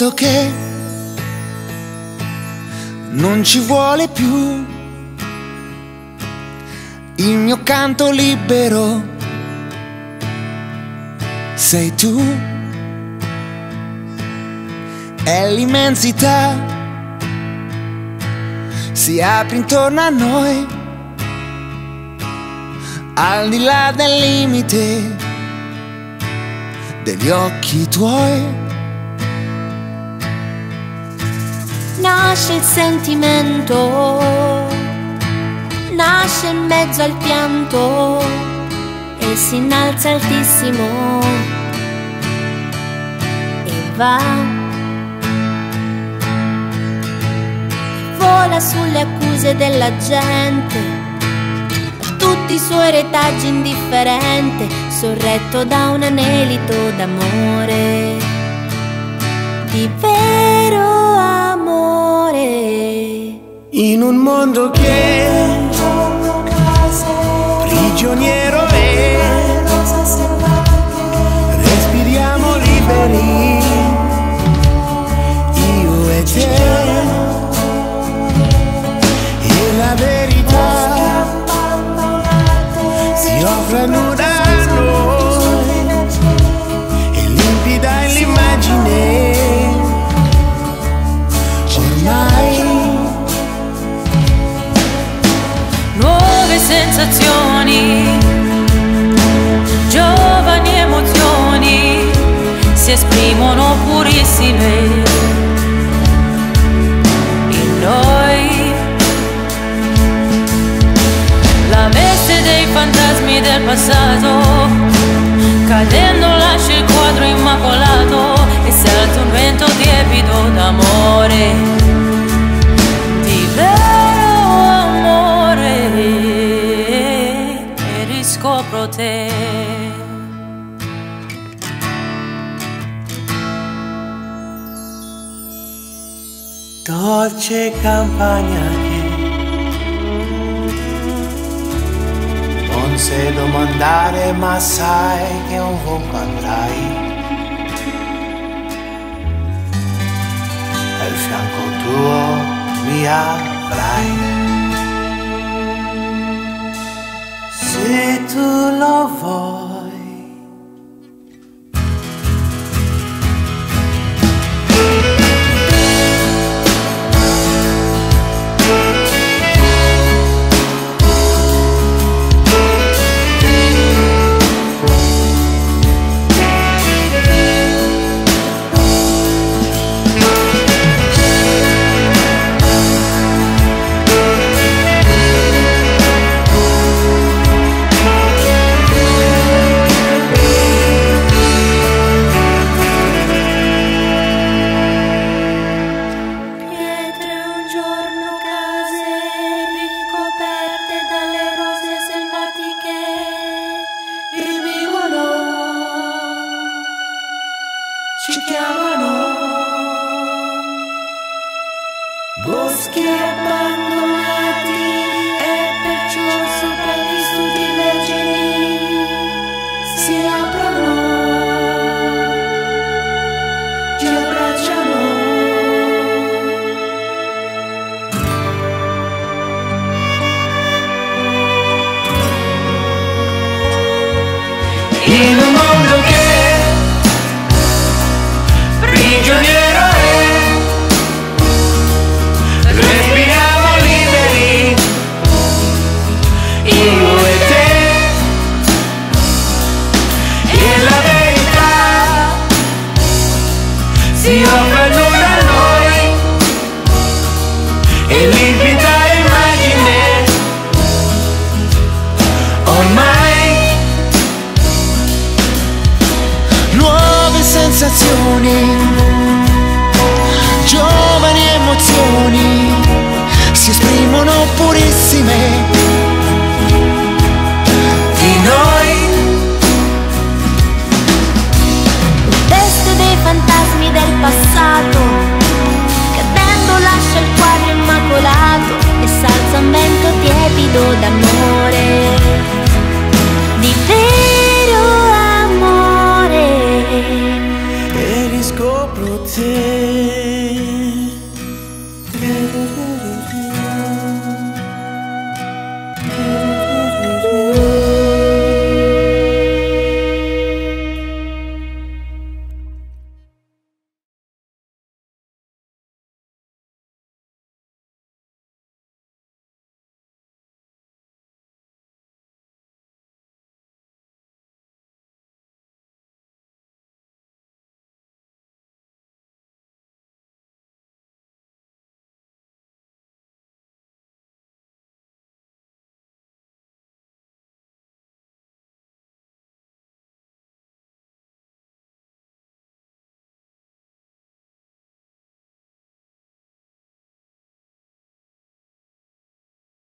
mondo che non ci vuole più il mio canto libero, sei tu. È l'immensità, si apre intorno a noi, al di là del limite degli occhi tuoi. Nasce il sentimento, nasce in mezzo al pianto e si innalza altissimo e va, vola sulle accuse della gente, tutti i suoi retaggi indifferente, sorretto da un anelito d'amore, di vero amore. In un mondo che prigioniero è, respiriamo liberi, io e te, e la verità si offre nuda a noi, e limpida è l'immagine, ormai. Nuove sensazioni, giovani emozioni si esprimono purissime in noi. La veste dei fantasmi del passato cadendo lascia il quadro immacolato e si alza un vento tiepido d'amore, di vero amore, e riscopro te. Dolce campagna che non sai domandare, ma sai che ovunque andrai al fianco tuo mi avrai. Se tu lo vuoi. Ci chiamano boschi abbandonati.